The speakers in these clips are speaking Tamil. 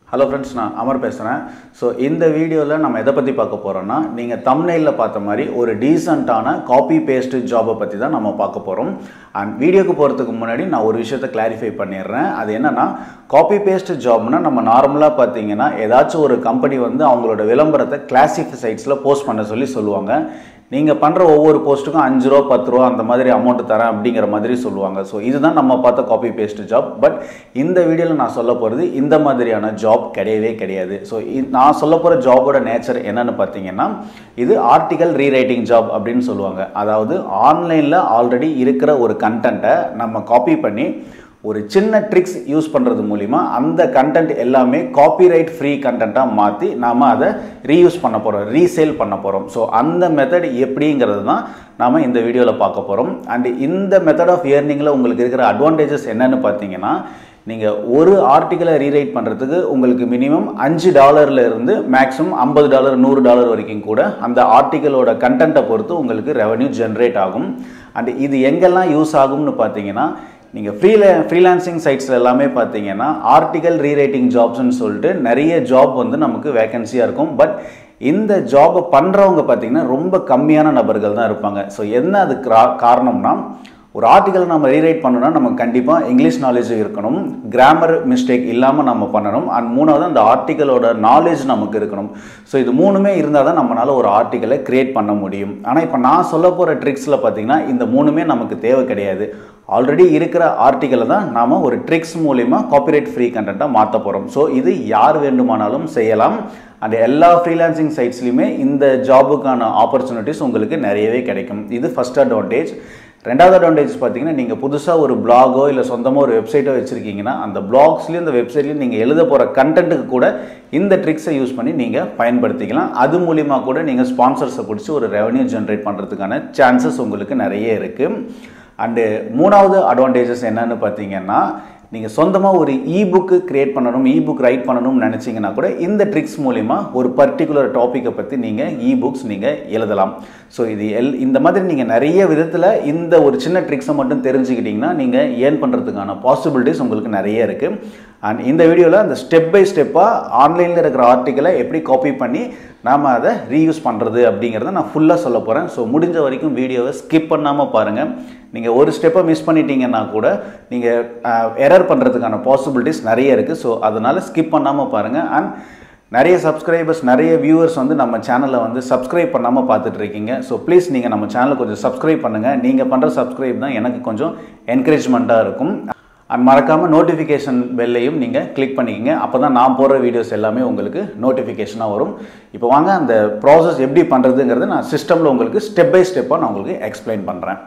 Hello friends, நான் அமர் பேசுறேன். So இந்த வீடியோல நம்ம எதை பத்தி பார்க்க போறோம்னா நீங்க thumbnailல பார்த்த மாதிரி ஒரு டீசன்ட்டான காப்பி பேஸ்ட் ஜாபை பத்தி தான் நம்ம பார்க்க போறோம். And வீடியோக்கு போறதுக்கு முன்னாடி நான் ஒரு விஷயத்தை கிளாரிஃபை பண்ணிடுறேன். அது என்னன்னா காப்பி பேஸ்ட் ஜாப்னா நம்ம நார்மலா பாத்தீங்கன்னா ஏதாச்சும் ஒரு கம்பெனி வந்து அவங்களோட விளம்பரத்தை கிளாசிஃபை சைட்ஸ்ல போஸ்ட் பண்ண சொல்லுவாங்க. நீங்க பண்ற ஒவ்வொரு போஸ்ட்டுக்கும் 5 ரூபாய் 10 ரூபாய் அந்த மாதிரி அமௌண்ட் தரேன் அப்படிங்கிற மாதிரி சொல்லுவாங்க. ஸோ இதுதான் நம்ம பார்த்த காப்பி பேஸ்ட் ஜாப். பட் இந்த வீடியோவில் நான் சொல்ல போகிறது இந்த மாதிரியான ஜாப் கிடையவே கிடையாது. ஸோ நான் சொல்ல போகிற ஜாபோட நேச்சர் என்னன்னு பார்த்தீங்கன்னா இது ஆர்டிகல் ரீரைட்டிங் ஜாப் அப்படின்னு சொல்லுவாங்க. அதாவது ஆன்லைனில் ஆல்ரெடி இருக்கிற ஒரு கண்டென்ட்டை நம்ம காப்பி பண்ணி ஒரு சின்ன ட்ரிக்ஸ் யூஸ் பண்ணுறது மூலிமா அந்த கண்டென்ட் எல்லாமே காப்பிரைட் ஃப்ரீ கண்டென்ட்டாக மாற்றி நாம் அதை ரீயூஸ் பண்ண போகிறோம், ரீசேல் பண்ண போகிறோம். ஸோ அந்த மெத்தட் எப்படிங்கிறது தான் நாம் இந்த வீடியோவில் பார்க்க போகிறோம். அண்ட் இந்த மெத்தட் ஆஃப் ஏர்னிங்கில் உங்களுக்கு இருக்கிற அட்வான்டேஜஸ் என்னென்னு பார்த்தீங்கன்னா நீங்கள் ஒரு ஆர்டிக்கலை ரீரைட் பண்ணுறதுக்கு உங்களுக்கு மினிமம் $5 இருந்து மேக்ஸிமம் $50 $100 வரைக்கும் கூட அந்த ஆர்டிக்கலோட கண்டென்ட்டை பொறுத்து உங்களுக்கு ரெவன்யூ ஜென்ரேட் ஆகும். அண்ட் இது எங்கெல்லாம் யூஸ் ஆகும்னு பார்த்தீங்கன்னா நீங்கள் ஃப்ரீலான்சிங் சைட்ஸில் எல்லாமே பார்த்தீங்கன்னா ஆர்டிக்கல் ரீரைட்டிங் ஜாப்ஸ்ன்னு சொல்லிட்டு நிறைய ஜாப் வந்து நமக்கு வேகன்சியாக இருக்கும். பட் இந்த ஜாபை பண்ணுறவங்க பார்த்தீங்கன்னா ரொம்ப கம்மியான நபர்கள் தான் இருப்பாங்க. ஸோ என்ன அது காரணம்னா ஒரு ஆர்டிக்கல் நம்ம ரீரைட் பண்ணணும்னா நமக்கு கண்டிப்பாக இங்கிலீஷ் நாலேஜ் இருக்கணும், கிராமர் மிஸ்டேக் இல்லாமல் நம்ம பண்ணணும், அண்ட் மூணாவது அந்த ஆர்டிக்கலோட நாலேஜ் நமக்கு இருக்கணும். ஸோ இது மூணுமே இருந்தால் தான் நம்மளால் ஒரு ஆர்டிக்கலை கிரியேட் பண்ண முடியும். ஆனால் இப்போ நான் சொல்ல போகிற ட்ரிக்ஸில் பார்த்தீங்கன்னா இந்த மூணுமே நமக்கு தேவை கிடையாது. ஆல்ரெடி இருக்கிற ஆர்டிக்கலை தான் நாம் ஒரு ட்ரிக்ஸ் மூலிமா காப்பிரைட் ஃப்ரீ கண்டென்ட்டாக மாற்ற போகிறோம். ஸோ இது யார் வேண்டுமானாலும் செய்யலாம். அண்ட் எல்லா ஃப்ரீலான்சிங் சைட்ஸ்லையுமே இந்த ஜாபுக்கான ஆப்பர்ச்சுனிட்டிஸ் உங்களுக்கு நிறையவே கிடைக்கும். இது ஃபர்ஸ்ட் அட்வான்டேஜ். ரெண்டாவது அட்வான்டேஜ் பார்த்தீங்கன்னா நீங்கள் புதுசாக ஒரு பிளாகோ இல்லை சொந்தமாக ஒரு வெப்சைட்டோ வச்சுருக்கீங்கன்னா அந்த பிளாக்ஸ்லேயும் இந்த வெப்சைட்லேயும் நீங்கள் எழுத போகிற கண்டென்ட்டுக்கு கூட இந்த ட்ரிக்ஸை யூஸ் பண்ணி நீங்கள் பயன்படுத்திக்கலாம். அது மூலிமா கூட நீங்கள் ஸ்பான்சர்ஸை பிடிச்சி ஒரு ரெவன்யூ ஜென்ரேட் பண்ணுறதுக்கான சான்சஸ் உங்களுக்கு நிறைய இருக்குது. அண்டு மூணாவது அட்வான்டேஜஸ் என்னன்னு பார்த்தீங்கன்னா நீங்கள் சொந்தமாக ஒரு இபுக்கு கிரியேட் பண்ணணும், இபுக் ரைட் பண்ணணும்னு நினச்சிங்கன்னா கூட இந்த ட்ரிக்ஸ் மூலிமா ஒரு பர்டிகுலர் டாப்பிக்கை பற்றி நீங்கள் இபுக்ஸ் நீங்கள் எழுதலாம். ஸோ இது இந்த மாதிரி நீங்கள் நிறைய விதத்தில் இந்த ஒரு சின்ன ட்ரிக்ஸை மட்டும் தெரிஞ்சுக்கிட்டிங்கன்னா நீங்கள் ஏர்ன் பண்ணுறதுக்கான பாசிபிலிட்டிஸ் உங்களுக்கு நிறைய இருக்குது. அண்ட் இந்த வீடியோவில் அந்த ஸ்டெப் பை ஸ்டெப்பாக ஆன்லைனில் இருக்கிற ஆர்டிக்கலை எப்படி காப்பி பண்ணி நாம் அதை ரீயூஸ் பண்ணுறது அப்படிங்கிறத நான் ஃபுல்லாக சொல்ல போகிறேன். ஸோ முடிஞ்ச வரைக்கும் வீடியோவை ஸ்கிப் பண்ணாமல் பாருங்கள். நீங்கள் ஒரு ஸ்டெப்பை மிஸ் பண்ணிட்டீங்கன்னா கூட நீங்கள் எரர் பண்ணுறதுக்கான பாசிபிலிட்டிஸ் நிறைய இருக்குது. ஸோ அதனால் ஸ்கிப் பண்ணாமல் பாருங்கள். அண்ட் நிறைய சப்ஸ்கிரைபர்ஸ், நிறைய வியூவர்ஸ் வந்து நம்ம சேனலை வந்து சப்ஸ்கிரைப் பண்ணாமல் பார்த்துட்டு இருக்கீங்க. ஸோ ப்ளீஸ் நீங்கள் நம்ம சேனலை கொஞ்சம் சப்ஸ்கிரைப் பண்ணுங்கள். நீங்கள் பண்ணுற சப்ஸ்கிரைப் தான் எனக்கு கொஞ்சம் என்கரேஜ்மெண்ட்டாக இருக்கும். அண்ட் மறக்காமல் நோட்டிஃபிகேஷன் பெல்லையும் நீங்கள் கிளிக் பண்ணிக்கங்க. அப்போ தான் நான் போடுற வீடியோஸ் எல்லாமே உங்களுக்கு நோட்டிஃபிகேஷனாக வரும். இப்போ வாங்க அந்த ப்ராசஸ் எப்படி பண்ணுறதுங்கிறத நான் சிஸ்டமில் உங்களுக்கு ஸ்டெப் பை ஸ்டெப்பாக நான் உங்களுக்கு எக்ஸ்பிளைன் பண்ணுறேன்.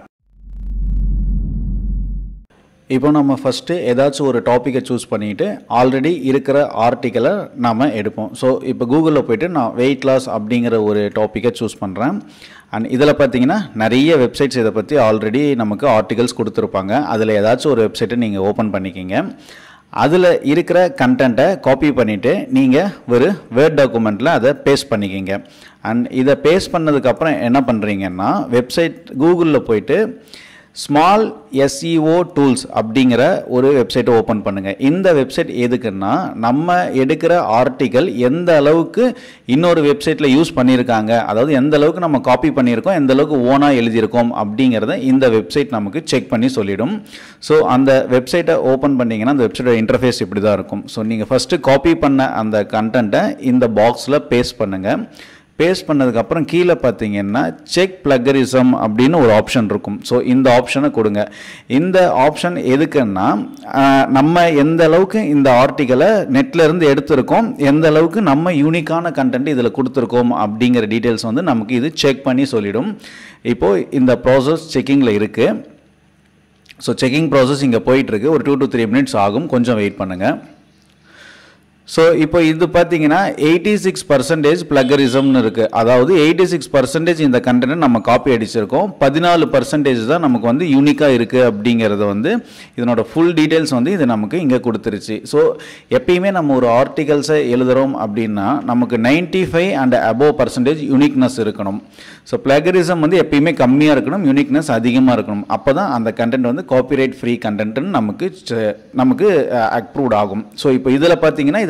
இப்போ நம்ம ஃபஸ்ட்டு ஏதாச்சும் ஒரு டாப்பிக்கை சூஸ் பண்ணிவிட்டு ஆல்ரெடி இருக்கிற ஆர்டிக்கலை நாம் எடுப்போம். ஸோ இப்போ கூகுளில் போய்ட்டு நான் வெயிட் லாஸ் அப்படிங்கிற ஒரு டாப்பிக்கை சூஸ் பண்ணுறேன். அண்ட் இதில் பார்த்தீங்கன்னா நிறைய வெப்சைட்ஸ் இதை பற்றி ஆல்ரெடி நமக்கு ஆர்டிகல்ஸ் கொடுத்துருப்பாங்க. அதில் ஏதாச்சும் ஒரு வெப்சைட்டை நீங்கள் ஓப்பன் பண்ணிக்கிங்க. அதில் இருக்கிற கண்டென்ட்டை காப்பி பண்ணிவிட்டு நீங்கள் ஒரு வேர்ட் டாக்குமெண்ட்டில் அதை பேஸ்ட் பண்ணிக்கிங்க. அண்ட் இதை பேஸ்ட் பண்ணதுக்கப்புறம் என்ன பண்ணுறீங்கன்னா வெப்சைட் கூகுளில் போய்ட்டு ஸ்மால் SEO டூல்ஸ் அப்படிங்கிற ஒரு வெப்சைட்டை ஓப்பன் பண்ணுங்கள். இந்த வெப்சைட் எதுக்குன்னா நம்ம எடுக்கிற ஆர்டிக்கல் எந்த அளவுக்கு இன்னொரு வெப்சைட்டில் யூஸ் பண்ணியிருக்காங்க, அதாவது எந்த அளவுக்கு நம்ம காப்பி பண்ணியிருக்கோம், எந்த அளவுக்கு ஓனாக எழுதியிருக்கோம் அப்படிங்கிறத இந்த வெப்சைட் நமக்கு செக் பண்ணி சொல்லிடும். ஸோ அந்த வெப்சைட்டை ஓப்பன் பண்ணிங்கன்னா அந்த வெப்சைட்டோட இன்டர்ஃபேஸ் இப்படி தான் இருக்கும். ஸோ நீங்கள் ஃபஸ்ட்டு காப்பி பண்ண அந்த கண்டென்ட்டை இந்த பாக்ஸில் பேஸ்ட் பண்ணுங்கள். பேஸ்ட் பண்ணதுக்கப்புறம் கீழே பார்த்தீங்கன்னா செக் பிளகரிசம் அப்படின்னு ஒரு ஆப்ஷன் இருக்கும். ஸோ இந்த ஆப்ஷனை கொடுங்க. இந்த ஆப்ஷன் எதுக்குன்னா நம்ம எந்த அளவுக்கு இந்த ஆர்டிக்கலை நெட்லேருந்து எடுத்திருக்கோம், எந்த அளவுக்கு நம்ம யூனிக்கான கண்டென்ட் இதில் கொடுத்துருக்கோம் அப்படிங்கிற டீட்டெயில்ஸ் வந்து நமக்கு இது செக் பண்ணி சொல்லிடும். இப்போது இந்த ப்ராசஸ் செக்கிங்கில் இருக்குது. ஸோ செக்கிங் ப்ராசஸ் இங்கே போயிட்டுருக்கு. ஒரு 2 to 3 minutes ஆகும். கொஞ்சம் வெயிட் பண்ணுங்கள். ஸோ இப்போ இது பார்த்தீங்கன்னா 86% பிளகரிசம்னு இருக்குது. அதாவது 86% இந்த கண்டென்ட்டை நம்ம காப்பி அடிச்சிருக்கோம். 14% தான் நமக்கு வந்து யூனிக்காக இருக்குது அப்படிங்கிறத வந்து இதனோட ஃபுல் டீட்டெயில்ஸ் வந்து இது நமக்கு இங்கே கொடுத்துருச்சு. ஸோ எப்பயுமே நம்ம ஒரு ஆர்டிகல்ஸை எழுதுகிறோம் அப்படின்னா நமக்கு 95 and above% யூனிக்னஸ் இருக்கணும். ஸோ பிளகரிசம் வந்து எப்பயுமே கம்மியாக இருக்கணும், யூனிக்னஸ் அதிகமாக இருக்கணும். அப்போ தான் அந்த கண்டென்ட் வந்து காப்பிரைட் ஃப்ரீ கண்டென்ட்னு நமக்கு அப்ரூவ்ட் ஆகும். ஸோ இப்போ இதில் பார்த்தீங்கன்னா இதில்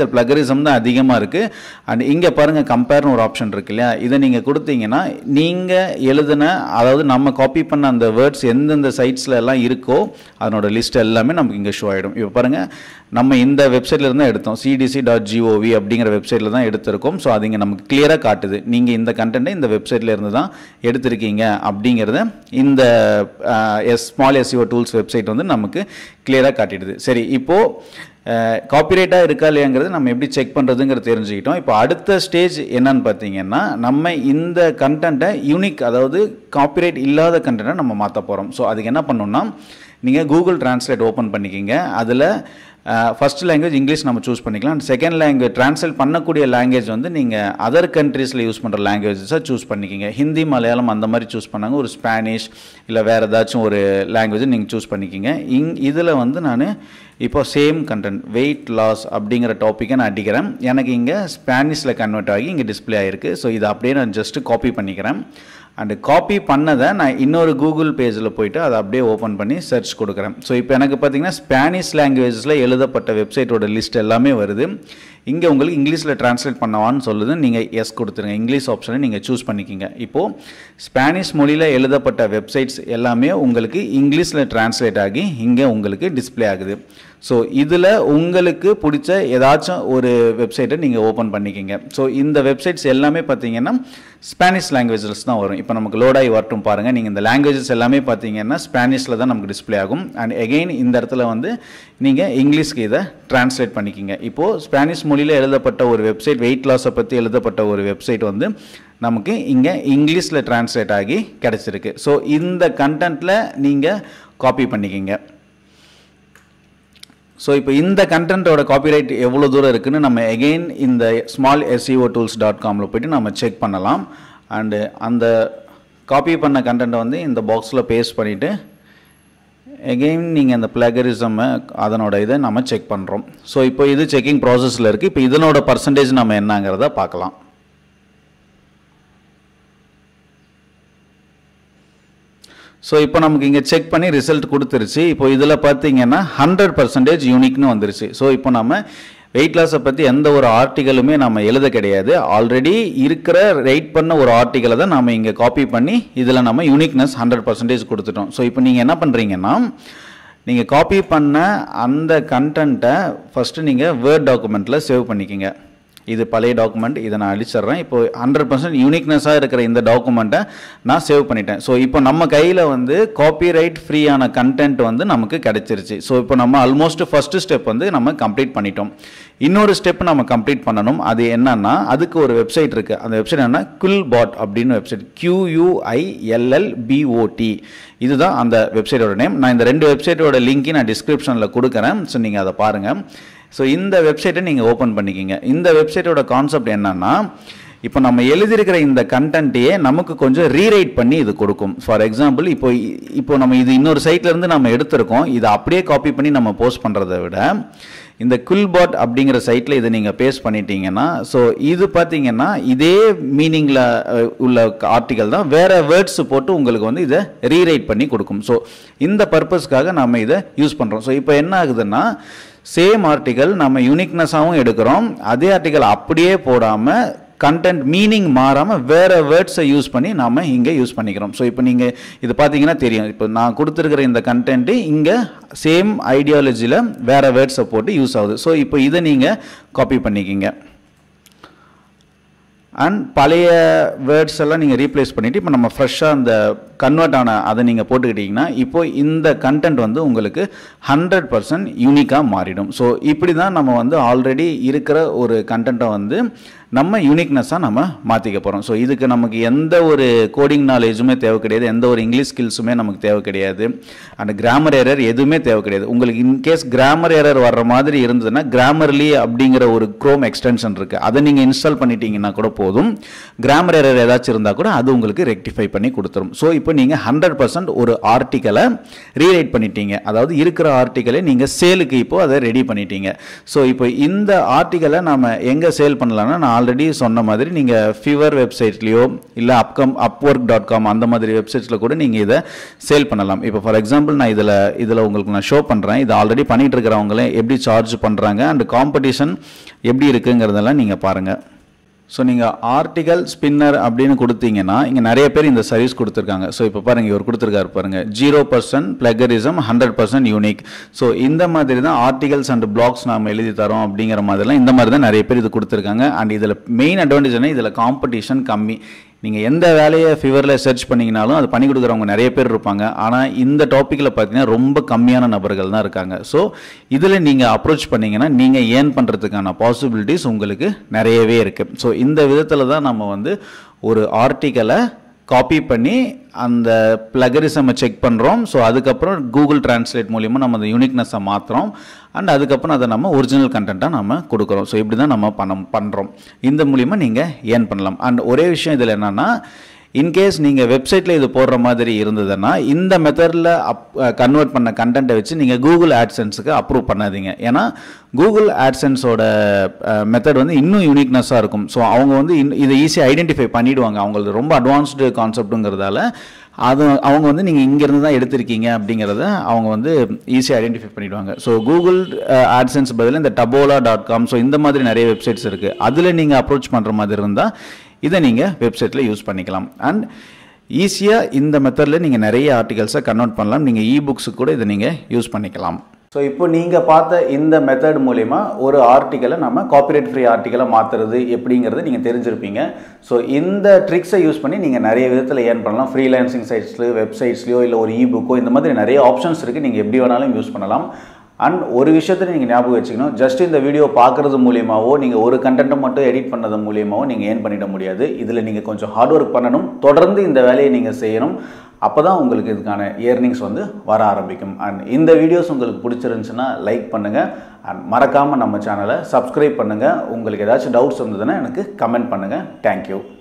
பிளகரிசம் தான் அதிகமாக இருக்குது. அண்ட் இங்கே பாருங்கள் கம்பேர்னு ஒரு ஆப்ஷன் இருக்கு இல்லையா, இதை நீங்கள் கொடுத்தீங்கன்னா நீங்கள் எழுதின அதாவது நம்ம காப்பி பண்ண அந்த வேர்ட்ஸ் எந்தெந்த சைட்ஸில் எல்லாம் இருக்கோ அதனோட லிஸ்ட் எல்லாமே நமக்கு இங்கே ஷோ ஆகிடும். இப்போ பாருங்கள் நம்ம இந்த வெப்சைட்டில் இருந்து எடுத்தோம், cdc.gov அப்படிங்கிற வெப்சைட்டில் தான் எடுத்திருக்கோம். ஸோ அது இங்கே நமக்கு கிளியராக காட்டுது நீங்கள் இந்த கண்டென்ட்டை இந்த வெப்சைட்டில் இருந்து தான் எடுத்திருக்கீங்க அப்படிங்கிறத இந்த ஸ்மால் SEO டூல்ஸ் வெப்சைட் வந்து நமக்கு கிளியராக காட்டிடுது. சரி, இப்போது காப்பிரைட்டாக இருக்கா இல்லையாங்கிறது நம்ம எப்படி செக் பண்ணுறதுங்கிறது தெரிஞ்சுக்கிட்டோம். இப்போ அடுத்த ஸ்டேஜ் என்னன்னு பார்த்தீங்கன்னா நம்ம இந்த கண்டென்ட்டை யூனிக் அதாவது காப்பிரைட் இல்லாத கண்டென்ட்டை நம்ம மாற்ற போகிறோம். ஸோ அதுக்கு என்ன பண்ணணும்னா நீங்கள் கூகுள் டிரான்ஸ்லேட் ஓப்பன் பண்ணிக்கிங்க. அதில் ஃபஸ்ட் லாங்குவேஜ் இங்கிலீஷ் நம்ம சூஸ் பண்ணிக்கலாம். அண்ட் செகண்ட் லாங்குவேஜ் ட்ரான்ஸ்லேட் பண்ணக்கூடிய லாங்குவேஜ் வந்து நீங்கள் அதர் கண்ட்ரீஸில் யூஸ் பண்ணுற லாங்குவேஜஸாக சூஸ் பண்ணிக்கிங்க. ஹிந்தி, மலையாளம் அந்த மாதிரி சூஸ் பண்ணாங்க. ஒரு ஸ்பானிஷ் இல்லை வேறு ஏதாச்சும் ஒரு லாங்குவேஜை நீங்கள் சூஸ் பண்ணிக்கிங்க. இதில் வந்து நான் இப்போ சேம் கண்டென்ட் வெயிட் லாஸ் அப்படிங்கிற டாப்பிக்கை நான் அடிக்கிறேன். எனக்கு இங்கே ஸ்பானிஷில் கன்வெர்ட் ஆகி இங்கே டிஸ்பிளே ஆகிருக்கு. ஸோ இதை அப்படியே நான் ஜஸ்ட்டு காப்பி பண்ணிக்கிறேன். அண்டு காப்பி பண்ணதை நான் இன்னொரு கூகுள் பேஜில் போய்ட்டு அதை அப்படியே ஓப்பன் பண்ணி சர்ச் கொடுக்குறேன். ஸோ இப்போ எனக்கு பார்த்தீங்கன்னா ஸ்பானிஷ் லாங்குவேஜில் எழுதப்பட்ட வெப்சைட்டோட லிஸ்ட் எல்லாமே வருது. இங்கே உங்களுக்கு இங்கிலீஷில் ட்ரான்ஸ்லேட் பண்ணவான்னு சொல்லுது. நீங்கள் எஸ் கொடுத்துருங்க, இங்கிலீஷ் ஆப்ஷனை நீங்கள் சூஸ் பண்ணிக்கிங்க. இப்போது ஸ்பானிஷ் மொழியில் எழுதப்பட்ட வெப்சைட்ஸ் எல்லாமே உங்களுக்கு இங்கிலீஷில் ட்ரான்ஸ்லேட் ஆகி இங்கே உங்களுக்கு டிஸ்பிளே ஆகுது. ஸோ இதில் உங்களுக்கு பிடிச்ச ஏதாச்சும் ஒரு வெப்சைட்டை நீங்கள் ஓப்பன் பண்ணிக்கிங்க. ஸோ இந்த வெப்சைட்ஸ் எல்லாமே பார்த்தீங்கன்னா ஸ்பானிஷ் லாங்குவேஜஸ் தான் வரும். இப்போ நமக்கு லோடாகி வரட்டும் பாருங்கள். நீங்கள் இந்த லாங்குவேஜஸ் எல்லாமே பார்த்தீங்கன்னா ஸ்பானிஷில் தான் நமக்கு டிஸ்பிளே ஆகும். அண்ட் எகெயின் இந்த இடத்துல வந்து நீங்கள் இங்கிலீஷ்க்கு இதை ட்ரான்ஸ்லேட் பண்ணிக்கிங்க. இப்போது ஸ்பானிஷ் மொழியில் எழுதப்பட்ட ஒரு வெப்சைட் வெயிட் லாஸை பற்றி எழுதப்பட்ட ஒரு வெப்சைட் வந்து நமக்கு இங்கே இங்கிலீஷில் ட்ரான்ஸ்லேட் ஆகி கிடச்சிருக்கு. ஸோ இந்த கண்டென்ட்டில் நீங்கள் காப்பி பண்ணிக்கிங்க. ஸோ இப்போ இந்த கண்டென்ட்டோட காப்பிரைட் எவ்வளோ தூரம் இருக்குதுன்னு நம்ம எகெயின் இந்த smallseo.tools.comல போய்ட்டு நம்ம செக் பண்ணலாம். அண்டு அந்த காப்பி பண்ண கண்டென்ட்டை வந்து இந்த பாக்ஸில் பேஸ்ட் பண்ணிவிட்டு எகெயின் நீங்கள் அந்த பிளகரிசம் அதனோட இதை நம்ம செக் பண்ணுறோம். ஸோ இப்போ இது செக்கிங் ப்ராசஸில் இருக்குது. இப்போ இதனோட பர்சன்டேஜ் நம்ம என்னங்கிறத பார்க்கலாம். ஸோ இப்போ நமக்கு இங்கே செக் பண்ணி ரிசல்ட் கொடுத்துருச்சு. இப்போ இதில் பார்த்தீங்கன்னா 100% யூனிக்னு வந்துருச்சு. ஸோ இப்போ நம்ம வெயிட் லாஸை பற்றி எந்த ஒரு ஆர்டிக்கலுமே நம்ம எழுத கிடையாது. ஆல்ரெடி இருக்கிற ரைட் பண்ண ஒரு ஆர்டிக்கலை தான் நம்ம இங்கே காப்பி பண்ணி இதில் நம்ம யூனிக்னஸ் 100% கொடுத்துட்டோம். ஸோ இப்போ நீங்கள் என்ன பண்ணுறீங்கன்னா நீங்கள் காப்பி பண்ண அந்த கண்டென்ட்டை ஃபஸ்ட்டு நீங்கள் வேர்ட் டாக்குமெண்ட்டில் சேவ் பண்ணிக்கிங்க. இது பழைய டாக்குமெண்ட், இதை நான் அழிச்சிட்றேன். இப்போ 100% யூனிக்னஸாக இருக்கிற இந்த டாக்குமெண்ட்டை நான் சேவ் பண்ணிட்டேன். ஸோ இப்போ நம்ம கையில் வந்து காப்பிரைட் ஃப்ரீயான கண்டென்ட் வந்து நமக்கு கிடைச்சிருச்சு. ஸோ இப்போ நம்ம ஆல்மோஸ்ட் ஃபஸ்ட்டு ஸ்டெப் வந்து நம்ம கம்ப்ளீட் பண்ணிட்டோம். இன்னொரு ஸ்டெப் நம்ம கம்ப்ளீட் பண்ணணும். அது என்னன்னா அதுக்கு ஒரு வெப்சைட் இருக்குது. அந்த வெப்சைட் என்னன்னா QuillBot அப்படின்னு வெப்சைட், QUILLBOT. இதுதான் அந்த வெப்சைட்டோட நேம். நான் இந்த 2 வெப்சைட்டோட லிங்க்கை நான் டிஸ்கிரிப்ஷனில் கொடுக்குறேன். ஸோ நீங்கள் அதை பாருங்கள். ஸோ இந்த வெப்சைட்டை நீங்கள் ஓப்பன் பண்ணிக்கிங்க. இந்த வெப்சைட்டோட கான்செப்ட் என்னன்னா இப்போ நம்ம எழுதியிருக்கிற இந்த கண்டென்ட்டையே நமக்கு கொஞ்சம் ரீரைட் பண்ணி இது கொடுக்கும். ஃபார் எக்ஸாம்பிள் இப்போ நம்ம இது இன்னொரு சைட்லேருந்து நம்ம எடுத்திருக்கோம். இதை அப்படியே காப்பி பண்ணி நம்ம போஸ்ட் பண்ணுறதை விட இந்த QuillBot அப்படிங்கிற சைட்டில் இதை நீங்கள் பேஸ்ட் பண்ணிட்டீங்கன்னா ஸோ இது பார்த்தீங்கன்னா இதே மீனிங்கில் உள்ள ஆர்டிக்கல் தான் வேறு வேர்ட்ஸ் போட்டு உங்களுக்கு வந்து இதை ரீரைட் பண்ணி கொடுக்கும். ஸோ இந்த பர்பஸ்க்காக நம்ம இதை யூஸ் பண்ணுறோம். ஸோ இப்போ என்ன ஆகுதுன்னா சேம் ஆர்டிக்கல் நம்ம யூனிக்னஸாகவும் எடுக்கிறோம். அதே ஆர்டிக்கல் அப்படியே போடாமல் கண்டென்ட் மீனிங் மாறாமல் வேறு வேர்ட்ஸை யூஸ் பண்ணி நாம் இங்கே யூஸ் பண்ணிக்கிறோம். ஸோ இப்போ நீங்கள் இது பார்த்தீங்கன்னா தெரியும். இப்போ நான் கொடுத்துருக்கிற இந்த கண்டென்ட்டு இங்கே சேம் ஐடியாலஜியில் வேறு வேர்ட்ஸை போட்டு யூஸ் ஆகுது. ஸோ இப்போ இதை நீங்கள் காப்பி பண்ணிக்கிங்க. அண்ட் பழைய வேர்ட்ஸ் எல்லாம் நீங்கள் ரீப்ளேஸ் பண்ணிவிட்டு இப்போ நம்ம ஃப்ரெஷ்ஷாக அந்த கன்வெர்ட் ஆன அதை நீங்கள் போட்டுக்கிட்டிங்கன்னா இப்போ இந்த கண்டென்ட் வந்து உங்களுக்கு 100% யூனிக்காக மாறிடும். ஸோ இப்படி தான் நம்ம வந்து ஆல்ரெடி இருக்கிற ஒரு கண்டென்ட்டை வந்து நம்ம யூனிக்னஸாக நம்ம மாற்றிக்க போகிறோம். ஸோ இதுக்கு நமக்கு எந்த ஒரு கோடிங் நாலேஜுமே தேவை கிடையாது, எந்த ஒரு இங்கிலீஷ் ஸ்கில்ஸுமே நமக்கு தேவை கிடையாது, அண்ட் கிராமர் எரர் எதுவுமே தேவை கிடையாது. உங்களுக்கு இன்கேஸ் கிராமர் எரர் வர்ற மாதிரி இருந்ததுன்னா கிராமர்லி அப்படிங்கிற ஒரு க்ரோம் எக்ஸ்டென்ஷன் இருக்குது, அதை நீங்கள் இன்ஸ்டால் பண்ணிட்டீங்கன்னா கூட போதும். கிராமர் எரர் ஏதாச்சும் இருந்தால் கூட அது உங்களுக்கு ரெக்டிஃபை பண்ணி கொடுத்துரும். ஸோ இப்போ நீங்கள் 100% ஒரு ஆர்டிக்கலை ரீரைட் பண்ணிட்டீங்க. அதாவது இருக்கிற ஆர்டிக்கலை நீங்கள் சேலுக்கு இப்போ அதை ரெடி பண்ணிட்டீங்க. ஸோ இப்போ இந்த ஆர்டிக்கலை நம்ம எங்கே சேல் பண்ணலாம்னா நான் ஆல்ரெடி சொன்ன மாதிரி நீங்கள் ஃபீவர் வெப்சைட்லேயோ இல்லை upwork.com அந்த மாதிரி வெப்சைட்ஸில் கூட நீங்கள் இதை சேல் பண்ணலாம். இப்போ ஃபார் எக்ஸாம்பிள் நான் இதில் உங்களுக்கு நான் ஷோ பண்ணுறேன். இதை ஆல்ரெடி பண்ணிகிட்டு இருக்கிறவங்களே எப்படி சார்ஜ் பண்ணுறாங்க அண்ட் காம்படிஷன் எப்படி இருக்குங்கிறதெல்லாம் நீங்கள் பாருங்கள். ஸோ நீங்கள் ஆர்டிகல் ஸ்பின்னர் அப்படின்னு கொடுத்தீங்கன்னா இங்கே நிறைய பேர் இந்த சர்வீஸ் கொடுத்துருக்காங்க. ஸோ இப்போ பாருங்கள், இவர் கொடுத்துருக்காரு பாருங்கள், 0% பிளகரிசம் 100% யூனிக். ஸோ இந்த மாதிரி தான் ஆர்டிகல்ஸ் அண்ட் பிளாக்ஸ் நாம் எழுதி தரோம் அப்படிங்கிற மாதிரிலாம் இந்த மாதிரி தான் நிறைய பேர் இது கொடுத்துருக்காங்க. அண்ட் இதில் மெயின் அட்வான்டேஜ் என்ன, இதில் காம்படிஷன் கம்மி. நீங்கள் எந்த வேலையை ஃபீவரில் சர்ச் பண்ணிங்கனாலும் அது பண்ணி கொடுக்குறவங்க நிறைய பேர் இருப்பாங்க. ஆனால் இந்த டாப்பிக்கில் பார்த்தீங்கன்னா ரொம்ப கம்மியான நபர்கள் தான் இருக்காங்க. ஸோ இதில் நீங்கள் அப்ரோச் பண்ணிங்கன்னா நீங்கள் ஏர்ன் பண்ணுறதுக்கான பாசிபிலிட்டிஸ் உங்களுக்கு நிறையவே இருக்குது. ஸோ இந்த விதத்தில் தான் நம்ம வந்து ஒரு ஆர்டிக்கலை காப்பி பண்ணி அந்த பிளகரிசமை செக் பண்ணுறோம். ஸோ அதுக்கப்புறம் கூகுள் டிரான்ஸ்லேட் மூலிமா நம்ம அந்த யூனிக்னஸை மாற்றுறோம். அண்ட் அதுக்கப்புறம் அதை நம்ம ஒரிஜினல் கண்டென்ட்டாக நம்ம கொடுக்குறோம். ஸோ இப்படி தான் நம்ம பண்ணுறோம். இந்த மூலிமா நீங்கள் ஏர்ன் பண்ணலாம். அண்ட் ஒரே விஷயம் இதில் என்னென்னா, இன்கேஸ் நீங்கள் வெப்சைட்டில் இது போடுற மாதிரி இருந்ததுன்னா இந்த மெத்தடில் கன்வெர்ட் பண்ண கண்டென்ட்டை வச்சு நீங்கள் கூகுள் ஆட்சென்ஸுக்கு அப்ரூவ் பண்ணாதீங்க. ஏன்னா கூகுள் ஆட்சென்ஸோட மெத்தட் வந்து இன்னும் யூனிக்னஸாக இருக்கும். ஸோ அவங்க வந்து இதை ஈஸியாக ஐடென்டிஃபை பண்ணிவிடுவாங்க. அவங்களுக்கு ரொம்ப அட்வான்ஸ்டு கான்செப்ட்டுங்கிறதால அவங்க வந்து நீங்கள் இங்கேருந்து தான் எடுத்திருக்கீங்க அப்படிங்கிறத அவங்க வந்து ஈஸியாக ஐடென்டிஃபை பண்ணிவிடுவாங்க. ஸோ கூகுள் ஆட்சென்ஸ் பதில் இந்த tabola.com ஸோ இந்த மாதிரி நிறைய வெப்சைட்ஸ் இருக்குது. அதில் நீங்கள் அப்ரோச் பண்ணுற மாதிரி இருந்தால் இதை நீங்கள் வெப்சைட்டில் யூஸ் பண்ணிக்கலாம். அண்ட் ஈஸியாக இந்த மெத்தடில் நீங்கள் நிறைய ஆர்டிகல்ஸை கன்வெர்ட் பண்ணலாம். நீங்கள் இபுக்ஸுக்கு கூட இதை நீங்கள் யூஸ் பண்ணிக்கலாம். ஸோ இப்போ நீங்கள் பார்த்த இந்த மெத்தட் மூலிமா ஒரு ஆர்டிக்கலை நம்ம காப்பிரைட் ஃப்ரீ ஆர்டிக்கலை மாற்றுறது எப்படிங்கிறது நீங்கள் தெரிஞ்சிருப்பீங்க. ஸோ இந்த ட்ரிக்ஸை யூஸ் பண்ணி நீங்கள் நிறைய விதத்தில் ஏர்ன் பண்ணலாம். ஃப்ரீலான்சிங் சைட்ஸ்லையோ வெப்சைட்ஸ்லையோ இல்லை ஒரு இபுக்கோ இந்த மாதிரி நிறைய ஆப்ஷன்ஸ் இருக்குது. நீங்கள் எப்படி வேணாலும் யூஸ் பண்ணலாம். அண்ட் ஒரு விஷயத்தில் நீங்கள் ஞாபகம் வச்சுக்கணும், ஜஸ்ட் இந்த வீடியோ பார்க்குறது மூலியமாவோ நீங்கள் ஒரு கண்டென்ட்டை மட்டும் எடிட் பண்ணது மூலியமாவோ நீங்கள் ஏர்ன் பண்ணிட முடியாது. இதில் நீங்கள் கொஞ்சம் ஹார்ட் ஒர்க் பண்ணணும். தொடர்ந்து இந்த வேலையை நீங்கள் செய்யணும். அப்போ தான் உங்களுக்கு இதுக்கான ஏர்னிங்ஸ் வந்து வர ஆரம்பிக்கும். அண்ட் இந்த வீடியோஸ் உங்களுக்கு பிடிச்சிருந்துச்சுன்னா லைக் பண்ணுங்கள். அண்ட் மறக்காமல் நம்ம சேனலை சப்ஸ்கிரைப் பண்ணுங்கள். உங்களுக்கு ஏதாச்சும் டவுட்ஸ் இருந்ததுன்னா எனக்கு கமெண்ட் பண்ணுங்கள். தேங்க்யூ.